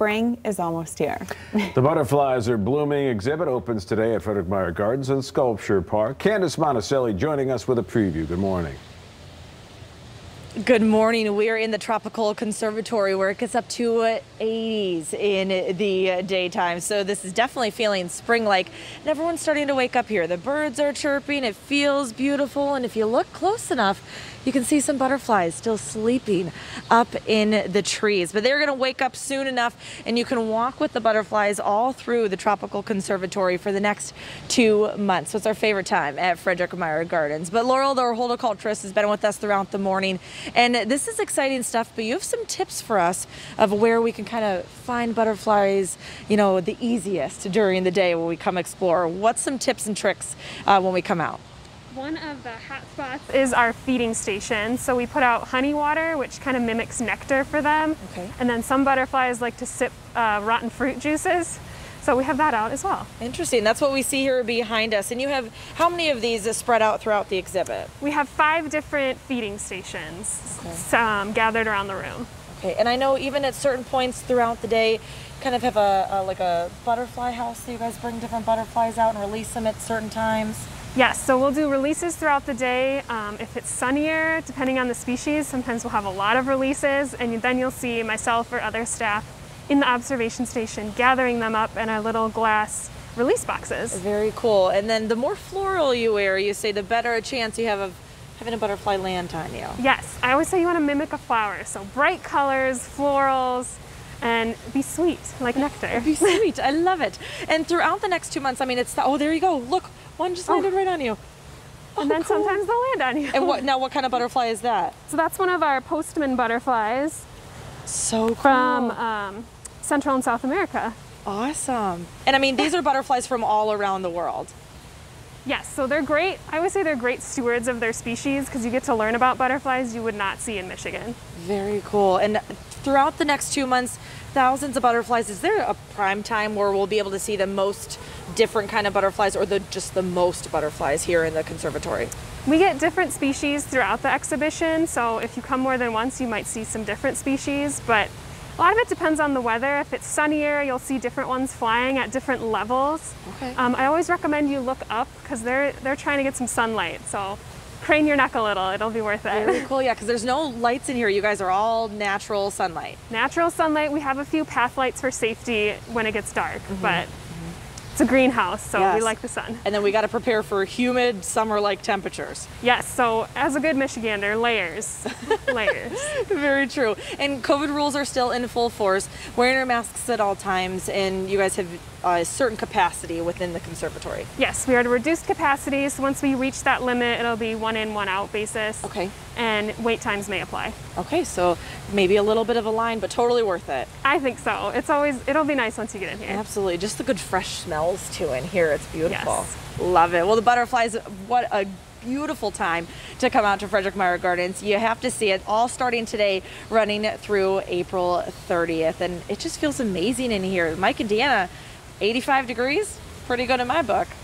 spring is almost here. The Butterflies Are Blooming exhibit opens today at Frederick Meyer Gardens and Sculpture Park. Candace Monticelli joining us with a preview. Good morning. Good morning. We are in the Tropical Conservatory where it gets up to 80s in the daytime. So this is definitely feeling spring-like. And everyone's starting to wake up here. The birds are chirping. It feels beautiful. And if you look close enough, you can see some butterflies still sleeping up in the trees. But they're going to wake up soon enough, and you can walk with the butterflies all through the Tropical Conservatory for the next 2 months. So it's our favorite time at Frederick Meyer Gardens. But Laurel, the horticulturist, has been with us throughout the morning. And this is exciting stuff, but you have some tips for us of where we can kind of find butterflies, you know, the easiest during the day when we come explore. What's some tips and tricks when we come out? One of the hot spots is our feeding station. So we put out honey water, which kind of mimics nectar for them. Okay. And then some butterflies like to sip rotten fruit juices. So we have that out as well. Interesting. That's what we see here behind us. And you have how many of these spread out throughout the exhibit? We have 5 different feeding stations gathered around the room. Okay. And I know even at certain points throughout the day, kind of have like a butterfly house, so you guys bring different butterflies out and release them at certain times. Yes, so we'll do releases throughout the day. If it's sunnier, depending on the species, sometimes we'll have a lot of releases, and then you'll see myself or other staff in the observation station gathering them up in our little glass release boxes. Very cool. And then the more floral you wear, you say the better a chance you have of having a butterfly land on you. Yes, I always say you want to mimic a flower, so bright colors, florals, and be sweet, like nectar. Be sweet. I love it. And throughout the next 2 months, I mean, oh, there you go. Look, one just landed right on you. And then cool. sometimes they'll land on you. And what kind of butterfly is that? So that's one of our postman butterflies. So cool. From Central and South America. Awesome. And I mean, these are butterflies from all around the world. Yes, so they're great. I always say they're great stewards of their species because you get to learn about butterflies you would not see in Michigan. Very cool. And throughout the next 2 months, thousands of butterflies. Is there a prime time where we'll be able to see the most different kind of butterflies, or just the most butterflies here in the conservatory? We get different species throughout the exhibition, so if you come more than once, you might see some different species, but a lot of it depends on the weather. If it's sunnier, you'll see different ones flying at different levels. Okay. I always recommend you look up because they're trying to get some sunlight, so crane your neck a little, it'll be worth it. Very cool, yeah, because there's no lights in here. You guys are all natural sunlight. Natural sunlight. We have a few path lights for safety when it gets dark, but it's a greenhouse, so we like the sun. And then we got to prepare for humid summer-like temperatures. Yes, so as a good Michigander, layers, layers. Very true. And COVID rules are still in full force. Wearing your masks at all times, and you guys have a certain capacity within the conservatory. Yes, we are at a reduced capacity, so once we reach that limit, it'll be 1 in, 1 out basis. Okay. And wait times may apply. Okay, so maybe a little bit of a line, but totally worth it. I think so. It'll be nice once you get in here. Absolutely. Just the good fresh smells too in here. It's beautiful. Yes. Love it. Well, the butterflies, what a beautiful time to come out to Frederick Meyer Gardens. You have to see it, all starting today, running through April 30th. And it just feels amazing in here. Mike and Deanna, 85 degrees, pretty good in my book.